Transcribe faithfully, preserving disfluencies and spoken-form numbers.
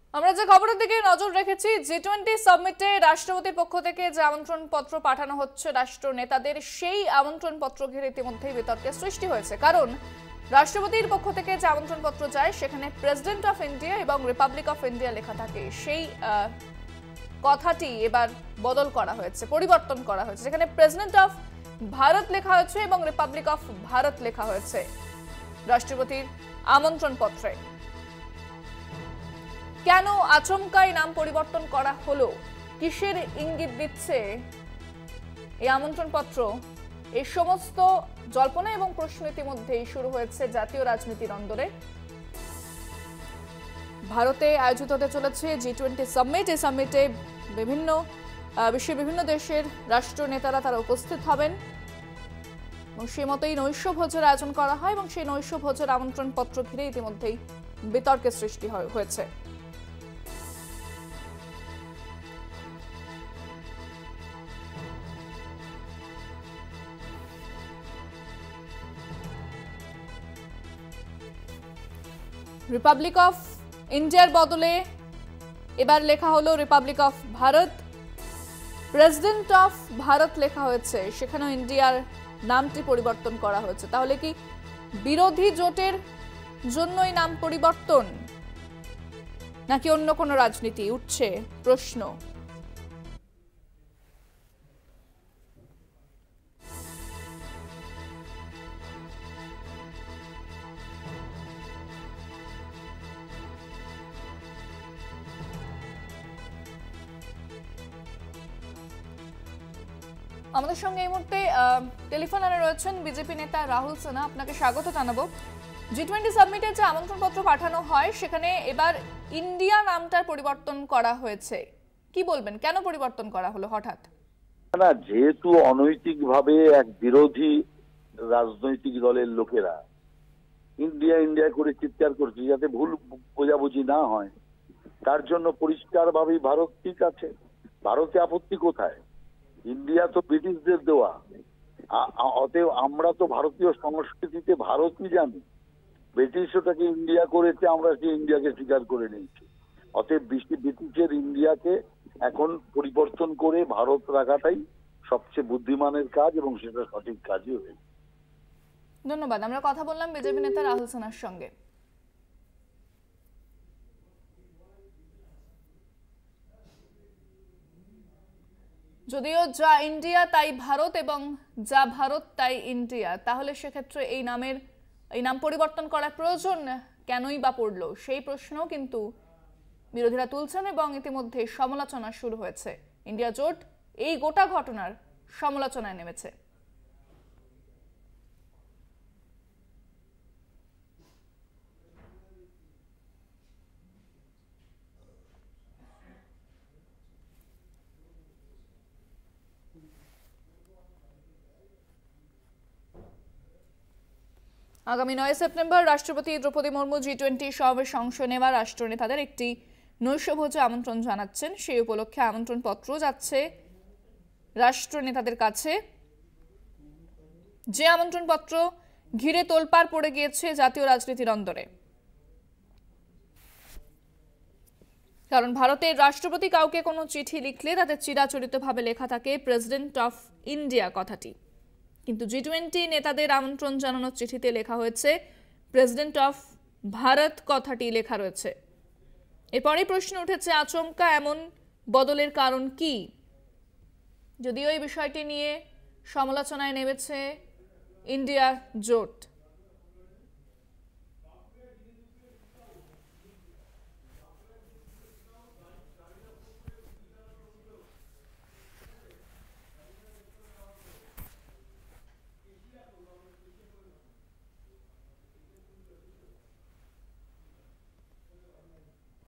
আমরা যে খবরের দিকে নজর রেখেছি, জি টোয়েন্টি সামিটে রাষ্ট্রপতির পক্ষ থেকে যে আমন্ত্রণ পত্র পাঠানো হচ্ছে রাষ্ট্র নেতাদের, সেই আমন্ত্রণ পত্র ঘিরে ইতিমধ্যেই বিতর্কের সৃষ্টি হয়েছে। কারণ রাষ্ট্রপতির পক্ষ থেকে যে আমন্ত্রণ পত্র যায় সেখানে প্রেসিডেন্ট অফ ইন্ডিয়া এবং রিপাবলিক অফ ইন্ডিয়া লেখা থাকে। সেই কথাটি এবার বদল করা হয়েছে, পরিবর্তন করা হয়েছে, যেখানে প্রেসিডেন্ট অফ ভারত লেখা হয়েছে এবং রিপাবলিক অফ ভারত লেখা হয়েছে রাষ্ট্রপতির আমন্ত্রণ পত্রে। কেন আচমকাই নাম পরিবর্তন করা হলো, কিসের ইঙ্গিত দিচ্ছে এই আমন্ত্রণ পত্র, এই সমস্ত জল্পনা এবং প্রশ্ন ইতিমধ্যেই শুরু হয়েছে জাতীয় রাজনীতির অন্দরে। ভারতে আয়োজিত হতে চলেছে জি টোয়েন্টি সামিট। এই সামিটে বিভিন্ন বিশ্বের বিভিন্ন দেশের রাষ্ট্র নেতারা তারা উপস্থিত হবেন এবং সেই মতোই নৈশ ভোজের আয়োজন করা হয় এবং সেই নৈশ ভোজের আমন্ত্রণ পত্র ঘিরে ইতিমধ্যেই বিতর্কের সৃষ্টি হয়েছে। রিপাবলিক অফ ইন্ডিয়ার বদলে এবার লেখা হলো republic of Bharat. President of Bharat লেখা হয়েছে, সেখানেও ইন্ডিয়ার নামটি পরিবর্তন করা হয়েছে। তাহলে কি বিরোধী জোটের জন্যই নাম পরিবর্তন, নাকি অন্য কোনো রাজনীতি, উঠছে প্রশ্ন। আমাদের সঙ্গে এই মুহূর্তে টেলিফোন লাইনে রয়েছেন বিজেপি নেতা রাহুল সিনহা। আপনাকে স্বাগত জানাবো। জি টোয়েন্টি সামিটে যে আমন্ত্রণপত্র পাঠানো হয় সেখানে এবার ইন্ডিয়া নামটার পরিবর্তন করা হয়েছে, কি বলবেন, কেন পরিবর্তন করা হলো হঠাৎ? না, যেহেতু অনৈতিকভাবে এক বিরোধী রাজনৈতিক দলের লোকেরা ইন্ডিয়া ইন্ডিয়া করে চিৎকার করছে, যাতে ভুল বোঝাবুঝি না হয়, তার জন্য পরিষ্কারভাবেই ভারত ঠিক আছে। ভারতে আপত্তি কোথায়? ইন্ডিয়া তো ব্রিটিশদের দেওয়া, অতএব আমরা তো ভারতীয় সংস্কৃতিতে ভারতই জানি। ব্রিটিশ ওটাকে ইন্ডিয়া করেছে, আমরা সেই ইন্ডিয়াকে স্বীকার করে নিয়েছি। অতএব ব্রিটিশের ইন্ডিয়াকে এখন পরিবর্তন করে ভারত রাখাটাই সবচেয়ে বুদ্ধিমানের কাজ এবং সেটা সঠিক কাজই হয়েছে। ধন্যবাদ। আমরা কথা বললাম বিজেপি নেতা রাহুল সিনহার সঙ্গে। যদিও যা ইন্ডিয়া তাই ভারত এবং যা ভারত তাই ইন্ডিয়া, তাহলে সেক্ষেত্রে এই নামের এই নাম পরিবর্তন করার প্রয়োজন কেনই বা পড়লো, সেই প্রশ্নও কিন্তু বিরোধীরা তুলছেন এবং ইতিমধ্যে সমালোচনা শুরু হয়েছে। ইন্ডিয়া জোট এই গোটা ঘটনার সমালোচনায় নেমেছে। আগামী নয় সেপ্টেম্বর রাষ্ট্রপতি দ্রৌপদী মুর্মু জি টোয়েন্টি সমাবেশে অংশ নেওয়া রাষ্ট্র নেতাদের একটি নৈশভোজে আমন্ত্রণ জানাচ্ছেন। সেই উপলক্ষে আমন্ত্রণ পত্র যাচ্ছে রাষ্ট্র নেতাদের কাছে, যে আমন্ত্রণ পত্র ঘিরে তোলপাড় পড়ে গিয়েছে জাতীয় রাজনীতির অন্দরে। কারণ ভারতের রাষ্ট্রপতি কাউকে কোনো চিঠি লিখলে তাতে চিরাচরিতভাবে লেখা থাকে প্রেসিডেন্ট অফ ইন্ডিয়া কথাটি, কিন্তু জি টোয়েন্টি নেতাদের আমন্ত্রণ জানানোর চিঠিতে লেখা হয়েছে প্রেসিডেন্ট অফ ভারত কথাটি লেখা রয়েছে। এরপরই প্রশ্ন উঠেছে, আচমকা এমন বদলের কারণ কি? যদিও এই বিষয়টি নিয়ে সমালোচনায় নেমেছে ইন্ডিয়া জোট।